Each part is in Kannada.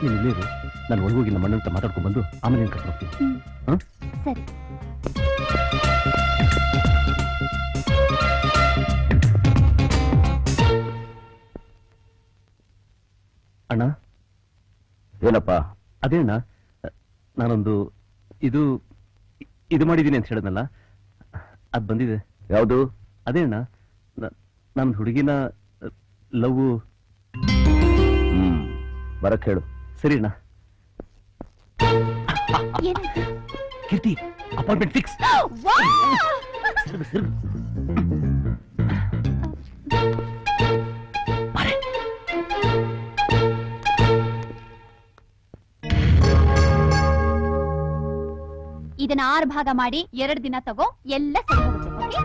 ನೀನು ಇಲ್ಲೇ ಇರು, ನಾನು ಒಳಗೋಗಿ ನಮ್ಮ ಅಣ್ಣಂತ ಮಾತಾಡ್ಕೊಂಡು ಬಂದು ಆಮೇಲೆ ಏನು ಕರ್ಕೊಂಡು ಹೋಗ್ತೀನಿ. ಹಾಂ ಸರಿ. ಅಣ್ಣ. ಏನಪ್ಪ? ಅದೇ ಅಣ್ಣ, ನಾನೊಂದು ಇದು ಇದು ಮಾಡಿದ್ದೀನಿ ಅಂತ ಹೇಳಿದ್ನಲ್ಲ, ಅದು ಬಂದಿದೆ. ಯಾವುದು? ಅದೇ ಅಣ್ಣ, ನನ್ನ ಹುಡುಗಿನ ಲವ್. ಬರಕ್ ಹೇಳು. ಸರಿ ಅಣ್ಣ. Keerthi, appointment fix. ಇದನ್ನ 6 ಭಾಗ ಮಾಡಿ 2 ದಿನ ತಗೋ, ಎಲ್ಲ ಸರಿ ಹೋಗುತ್ತೆ.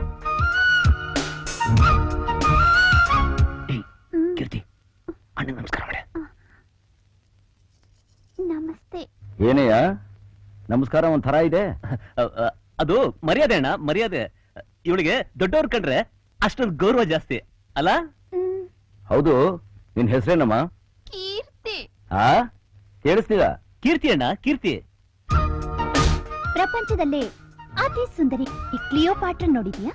ಕೀರ್ತಿ, ಅಣ್ಣ ನಮಸ್ಕಾರ ಮಾಡೆ. ನಮಸ್ತೆ. ಏನಯ್ಯ ನಮಸ್ಕಾರ ಒಂಥರ ಇದೆ? ಅದು ಮರ್ಯಾದೆ ಅಣ್ಣ, ಮರ್ಯಾದೆ. ಇವಳಿಗೆ ದೊಡ್ಡವ್ರು ಕಂಡ್ರೆ ಅಷ್ಟೊಂದು ಗೌರವ ಜಾಸ್ತಿ ಅಲ್ಲ? ಹೌದು. ನಿನ್ ಹೆಸರೇನಮ್ಮ? ಕೀರ್ತಿ. ಕೇಳಿಸ್ತೀರ? ಕೀರ್ತಿ ಅಣ್ಣ, ಕೀರ್ತಿ. ಪ್ರಪಂಚದಲ್ಲೇ ಅತಿ ಸುಂದರಿ ಈ ಕ್ಲಿಯೋಪಾಟ್ರ ನೋಡಿದ್ಯಾ?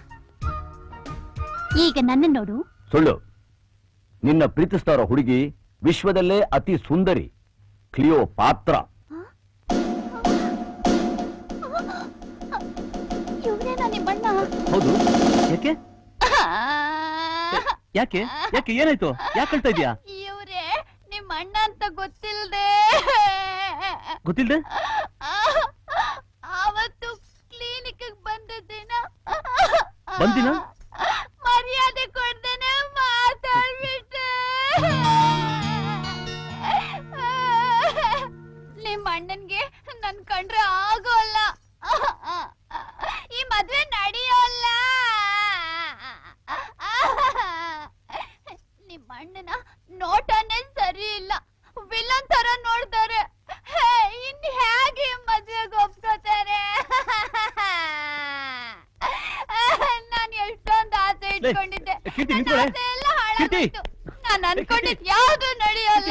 ಈಗ ನನ್ನ ನೋಡು. ಸುಳ್ಳು. ನಿನ್ನ ಪ್ರೀತಿಸ್ತಾರೋ ಹುಡುಗಿ ವಿಶ್ವದಲ್ಲೇ ಅತಿ ಸುಂದರಿ ಕ್ಲಿಯೋಪಾತ್ರ. ಇವನೇನಾ ನಿಮ್ಮಣ್ಣ? ಹೌದು. ಯಾಕೆ ಯಾಕೆ ಯಾಕೆ ಏನಾಯ್ತು? ಯಾಕೆ ಹೇಳ್ತಾ ಇದೀಯಾ? ಇವ್ರೇ ನಿಮ್ಮ ಅಣ್ಣ ಅಂತ ಗೊತ್ತಿಲ್ದೆ ಗೊತ್ತಿಲ್ದೆ ಅವತ್ತು ಕ್ಲಿನಿಕ್ ಬಂದಿದ್ದೀನ ಬಂದಿನ ಮರ್ಯಾದೆ ಕೊಡ್ದೇನೆ ಮಾತಾಡ್ಬಿಟ್ಟೆ. ನಿಮ್ಮ ಅಣ್ಣನ್ಗೆ ನನ್ ಕಂಡ್ರೆ ಆಗೋಲ್ಲ, ಈ ಮದ್ವೆ ನಡೆಯೋಲ್ಲ. ನಿಮ್ಮ ಅಣ್ಣನ ನೋಟನೇ ಸರಿ ಇಲ್ಲ, ವಿಲನ್ ತರ ನೋಡ್ತಾರೆ. ಇನ್ ಹೇಗೆ ಮದ್ವೆಗೆ ಒಪ್ಕೋತಾರೆ? ನಾನು ಎಷ್ಟೊಂದು ಆಸೆ ಇಟ್ಕೊಂಡಿದ್ದೆ, ಎಲ್ಲ ಹಾಳಾಗೋಯ್ತು. ನಾನು ಅನ್ಕೊಂಡಿದ್ ಯಾವ್ದು ನಡೆಯೋಲ್ಲ.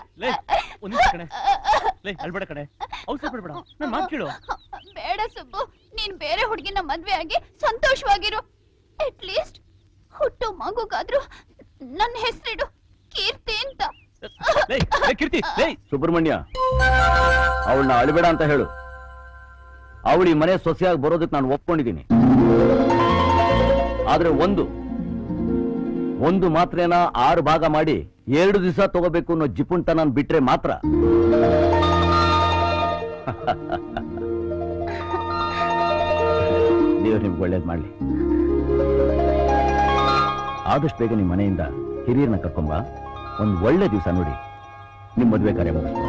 ಅಳ್ಬೇಡ ಕಣೆ, ಔಷಧ ಬಿಡ್ಬೇಡ, ನನ್ನ ಮಾತು ಕೇಳು. ಬೇಡ ಸುಬ್ಬು, ನೀನ್ ಬೇರೆ ಹುಡುಗಿನ ಮದ್ವೆ ಆಗಿ ಸಂತೋಷವಾಗಿರು. ಅಟ್ ಲೀಸ್ಟ್ ಹುಟ್ಟು ಮಗುಗಾದ್ರೂ ನನ್ನ ಹೆಸರಿಡು ಕೀರ್ತಿ ಅಂತ. ಕೀರ್ತಿ. ಸುಬ್ರಹ್ಮಣ್ಯ, ಅವಳನ್ನ ಅಳಬೇಡ ಅಂತ ಹೇಳು. ಅವಳು ಈ ಮನೆ ಸೊಸೆಯಾಗಿ ಬರೋದಕ್ಕೆ ನಾನು ಒಪ್ಕೊಂಡಿದ್ದೀನಿ. ಆದ್ರೆ ಒಂದು ಮಾತ್ರೇನ 6 ಭಾಗ ಮಾಡಿ 2 ದಿವಸ ತಗೋಬೇಕು ಅನ್ನೋ ಜಿಪುಂಟ ನಾನು ಬಿಟ್ರೆ ಮಾತ್ರ. ದೇವ್ರು ನಿಮ್ಗೆ ಒಳ್ಳೇದು ಮಾಡ್ಲಿ. ಆದಷ್ಟು ಬೇಗ ನಿಮ್ಮ ಮನೆಯಿಂದ ಹಿರಿಯರನ್ನ ಕರ್ಕೊಂಬ. ಒಂದು ಒಳ್ಳೆ ದಿವಸ ನೋಡಿ ನಿಮ್ಮ ಮದುವೆ ಕಾರ್ಯ ಮುಗಿಸ್ಬೋದು.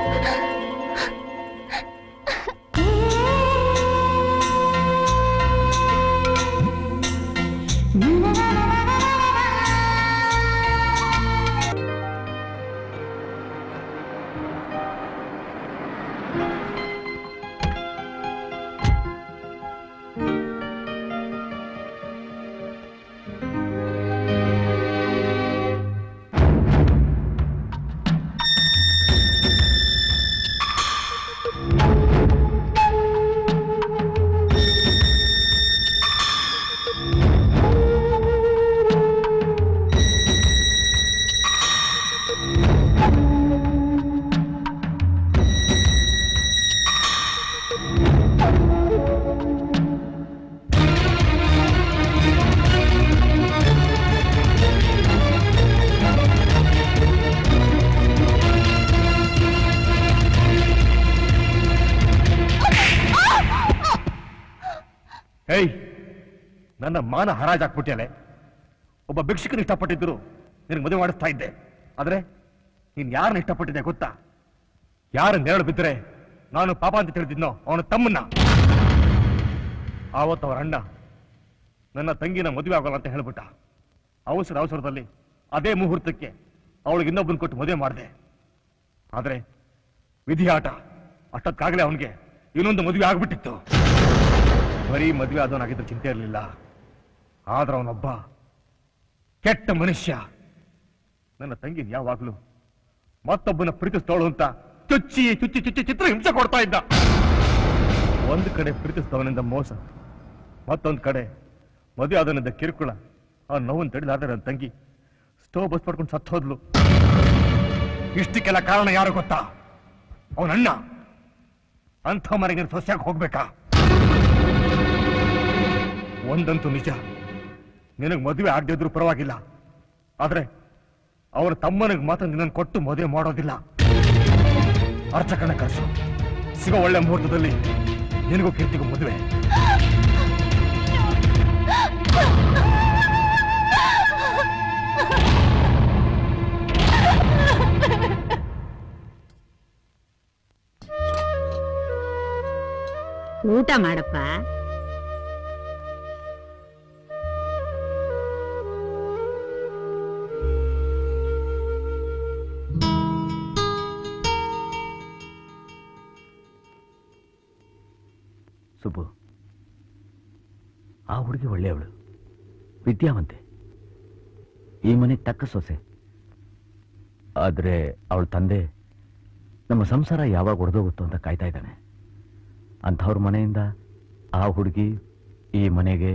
ನನ್ನ ಮಾನ ಹರಾಜಾಕ್ಬಿಟ್ಟೆ. ಒಬ್ಬ ಭಿಕ್ಷುಕನ ಇಷ್ಟಪಟ್ಟಿದ್ರು ನಿನಗೆ ಮದುವೆ ಮಾಡಿಸ್ತಾ ಇದ್ದೆ. ಆದ್ರೆ ನೀನ್ ಯಾರನ್ನ ಇಷ್ಟಪಟ್ಟಿದ್ದೆ ಗೊತ್ತಾ? ಯಾರು ನೆರಳು ಬಿದ್ದರೆ ನಾನು ಪಾಪ ಅಂತ ತಿಳಿದಿದ್ನೋ ಅವನ ತಮ್ಮನ್ನ. ಆವತ್ತು ಅವರ ಅಣ್ಣ ನನ್ನ ತಂಗಿನ ಮದುವೆ ಆಗೋಲ್ಲ ಅಂತ ಹೇಳ್ಬಿಟ್ಟ. ಅವಸರದಲ್ಲಿ ಅದೇ ಮುಹೂರ್ತಕ್ಕೆ ಅವಳಿಗೆ ಇನ್ನೊಬ್ಬನ ಕೊಟ್ಟು ಮದುವೆ ಮಾಡಿದೆ. ಆದ್ರೆ ವಿಧಿ ಆಟ, ಅಷ್ಟಕ್ಕಾಗಲೇ ಅವನಿಗೆ ಇನ್ನೊಂದು ಮದುವೆ ಆಗ್ಬಿಟ್ಟಿತ್ತು. ಬರೀ ಮದುವೆ ಆದವನಾಗಿದ್ದ ಚಿಂತೆ ಇರಲಿಲ್ಲ. ಆದ್ರೆ ಅವನೊಬ್ಬ ಕೆಟ್ಟ ಮನುಷ್ಯ. ನನ್ನ ತಂಗಿನ ಯಾವಾಗ್ಲೂ ಮತ್ತೊಬ್ಬನ ಪ್ರೀತಿಸ್ತೋಳು ಅಂತ ಚುಚ್ಚಿ ಚುಚ್ಚಿ ಚುಚ್ಚಿ ಚಿತ್ರ ಹಿಂಸೆ ಕೊಡ್ತಾ ಇದ್ದ. ಒಂದು ಕಡೆ ಪ್ರೀತಿಸಿದವನಿಂದ ಮೋಸ, ಮತ್ತೊಂದು ಕಡೆ ಮದುವೆ ಆದವನಿಂದ ಕಿರುಕುಳ. ಆ ನೋವನ್ನು ತಡಿಲಾರ್ದೆ ನನ್ನ ತಂಗಿ ಸ್ಟೋವ್ ಬಸ್ ಪಡ್ಕೊಂಡು ಸತ್ತು ಹೋದ್ಲು. ಇಷ್ಟಕ್ಕೆಲ್ಲ ಕಾರಣ ಯಾರು ಗೊತ್ತಾ? ಅವನಣ್ಣ. ಅಂಥ ಮನೆಗೆ ಸೊಸೆಯಾಗಿ ಹೋಗ್ಬೇಕಾ? ಒಂದಂತೂ ನಿಜ, ನಿನಗೆ ಮದುವೆ ಆಗದಿದ್ರು ಪರವಾಗಿಲ್ಲ, ಆದ್ರೆ ಅವರ ತಮ್ಮನಿಗೆ ಮಾತ್ರ ನಿನ್ನನ್ನು ಕೊಟ್ಟು ಮದುವೆ ಮಾಡೋದಿಲ್ಲ. ಅರ್ಚಕನ ಕಳಿಸು, ಸಿಗೋ ಒಳ್ಳೆ ಮುಹೂರ್ತದಲ್ಲಿ ನಿನಗೂ ಕೀರ್ತಿಗೂ ಮದುವೆ. ಊಟ ಮಾಡಪ್ಪ. ಸುಬ್ಬು, ಆ ಹುಡುಗಿ ಒಳ್ಳೆಯವಳು, ವಿದ್ಯಾವಂತೆ, ಈ ಮನೆಗೆ ತಕ್ಕ ಸೊಸೆ. ಆದ್ರೆ ಅವಳ ತಂದೆ ನಮ್ಮ ಸಂಸಾರ ಯಾವಾಗ ಒಡೆದೋಗುತ್ತೋ ಅಂತ ಕಾಯ್ತಾ ಇದ್ದಾನೆ. ಅಂಥವ್ರ ಮನೆಯಿಂದ ಆ ಹುಡುಗಿ ಈ ಮನೆಗೆ.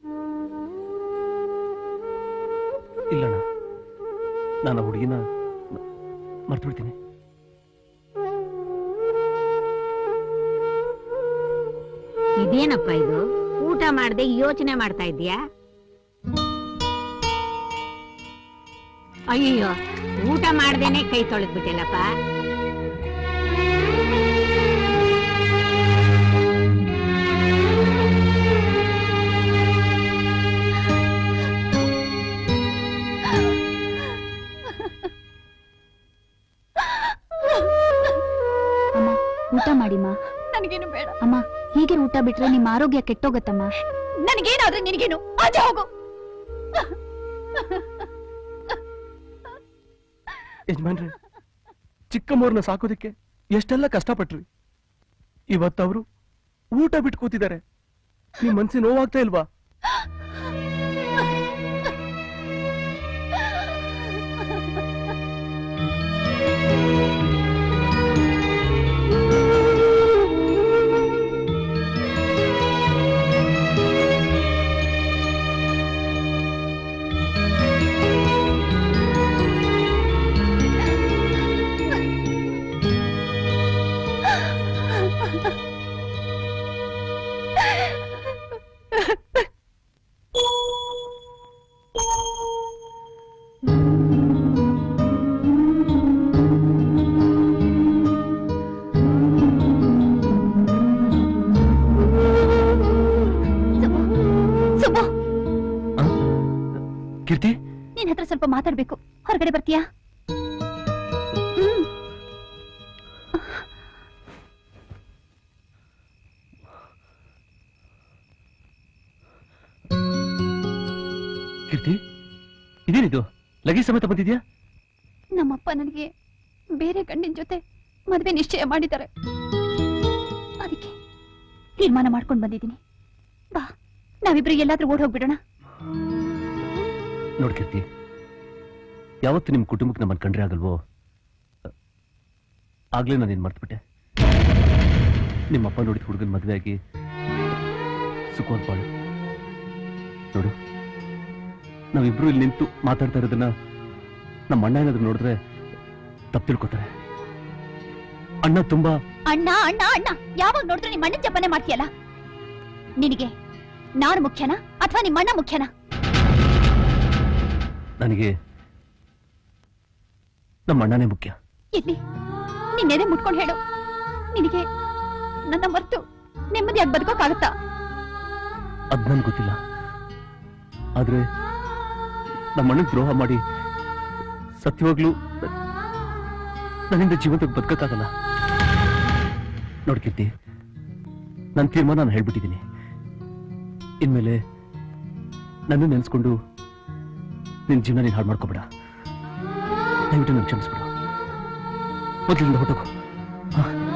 ಇಲ್ಲಣ್ಣ, ನಾನು ಹುಡುಗಿನ ಮರ್ತು ಬಿಡ್ತೀನಿ. ಇದೇನಪ್ಪ ಇದು? ಊಟ ಮಾಡದೆ ಯೋಚನೆ ಮಾಡ್ತಾ ಇದ್ಯಾ? ಅಯ್ಯೋ, ಊಟ ಮಾಡ್ದೇನೆ ಕೈ ತೊಳೆದ್ಬಿಟ್ಟೆಲ್ಲಪ್ಪ. ಊಟ ಮಾಡಿಮ್ಮ. ನನಗೇನು ಬೇಡ ಅಮ್ಮ, ಹೀಗೆ ಊಟ ಬಿಟ್ರೆ ನಿಮ್ಮ ಆರೋಗ್ಯ ಕೆಟ್ಟೋಗತ್ತಮ್ಮ. ನನಗೇನಾದ್ರೆ ನಿನಗೇನು? ಆಚೆ ಹೋಗು. ಯಜಮಾನ್ರೆ, ಚಿಕ್ಕಮ್ಮವ್ರನ್ನ ಸಾಕೋದಕ್ಕೆ ಎಷ್ಟೆಲ್ಲ ಕಷ್ಟಪಟ್ರಿ. ಇವತ್ತವರು ಊಟ ಬಿಟ್ಟು ಕೂತಿದ್ದಾರೆ. ನಿಮ್ ಮನ್ಸಿಗೆ ನೋವಾಗ್ತಾ ಇಲ್ವಾ? ಕೀರ್ತಿ, ನಿನ್ ಹತ್ರ ಸ್ವಲ್ಪ ಮಾತಾಡ್ಬೇಕು. ಹೊರಗಡೆ ಬರ್ತೀಯಾ? ಕೀರ್ತಿ, ಇದೇನಿದು? ಲಗೇಜ್ ಸಮೇತ ಬಂದಿದ್ಯಾ? ನಮ್ಮಪ್ಪ ನನಗೆ ಬೇರೆ ಗಂಡಿನ ಜೊತೆ ಮದುವೆ ನಿಶ್ಚಯ ಮಾಡಿದ್ದಾರೆ. ಅದಕ್ಕೆ ತೀರ್ಮಾನ ಮಾಡ್ಕೊಂಡು ಬಂದಿದ್ದೀನಿ. ಬಾ, ನಾವಿಬ್ರು ಎಲ್ಲಾದ್ರೂ ಓಡ್ ಹೋಗ್ಬಿಡೋಣ. ನೋಡ್ ಕೀರ್ತಿ, ಯಾವತ್ತು ನಿಮ್ ಕುಟುಂಬಕ್ಕೆ ನಮ್ಮನ್ನು ಕಂಡ್ರೆ ಆಗಲ್ವೋ, ಆಗ್ಲೇ ನಾನು ಏನ್ ಮರ್ತ್ಬಿಟ್ಟೆ. ನಿಮ್ಮಪ್ಪ ನೋಡಿದ ಹುಡುಗನ ಮದುವೆ ಆಗಿ ಸುಖವಾದ ಬಾಳು. ನೋಡು, ನಾವಿಬ್ರು ಇಲ್ಲಿ ನಿಂತು ಮಾತಾಡ್ತಾ ಇರೋದನ್ನ ನಮ್ಮ ಅಣ್ಣ ಏನಾದ್ರು ನೋಡಿದ್ರೆ ತಪ್ಪು ತಿಳ್ಕೊತಾರೆ. ಅಣ್ಣ ತುಂಬಾ ಅಣ್ಣ ಅಣ್ಣ ಅಣ್ಣ ಯಾವಾಗ ನೋಡಿದ್ರು ನಿಮ್ಮ ಅಣ್ಣನ ಜಪನೆ ಮಾಡ್ತೀಯಲ್ಲ. ನಿನಗೆ ನಾನು ಮುಖ್ಯನಾ ಅಥವಾ ನಿಮ್ಮ ಅಣ್ಣ ಮುಖ್ಯನಾ? ನನಗೆ ನಮ್ಮ ಅಣ್ಣನೇ ಮುಖ್ಯ. ಇಲ್ಲಿ ನಿನ್ನೆದೆ ಮುಟ್ಕೊಂಡು ಹೇಳು. ನಿನಗೆ ನನ್ನ ಮರ್ತು ನೆಮ್ಮದಿಯಾಗಿ ಬದುಕೋಕ್ಕಾಗತ್ತಾ? ಅದ್ ನನ್ಗೆ ಗೊತ್ತಿಲ್ಲ, ಆದ್ರೆ ನಮ್ಮ ಅಣ್ಣನ ದ್ರೋಹ ಮಾಡಿ ಸತ್ಯವಾಗ್ಲೂ ನನ್ನಿಂದ ಜೀವಂತಕ್ಕೆ ಬದುಕಕ್ಕಾಗಲ್ಲ. ನೋಡ್ಕೀರ್ತಿ, ನನ್ನ ತೀರ್ಮಾನ ನಾನು ಹೇಳ್ಬಿಟ್ಟಿದ್ದೀನಿ. ಇನ್ಮೇಲೆ ನನ್ನ ನೆನೆಸ್ಕೊಂಡು ನಿನ್ ಜೀವನ ನೀನು ಹಾಳು ಮಾಡ್ಕೋಬೇಡ. ದಯವಿಟ್ಟು ನನ್ಗೆ ಕ್ಷಮಿಸ್ಬಿಡು. ಮೊದಲಿಂದ ಹೊಟ್ಟೋಗು.